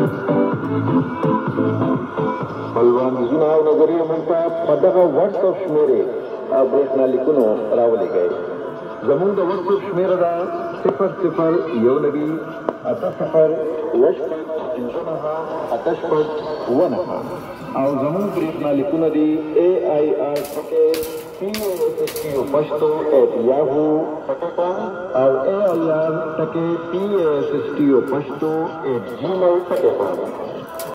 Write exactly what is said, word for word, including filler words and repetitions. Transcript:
بلوانځونه او نظریې موږ ته په دغه وټساپ شمېرې او برېښنالیکونو راولېږئ. زموږ د وټساپ شمېره ده صفر صفر یو نوي اته صفر اوه شپږ پنځه نهه اته شپږ اوه نهه او زموږ برېښنالیکونه دي اے آی آر ټکې پی او ایس ایس ټي او پښتو ایٹ یاهو ټکې کام او اے آی آر ټکې پی او ایس ایس ټي او پښتو ایٹ جیمیل ټکې کام.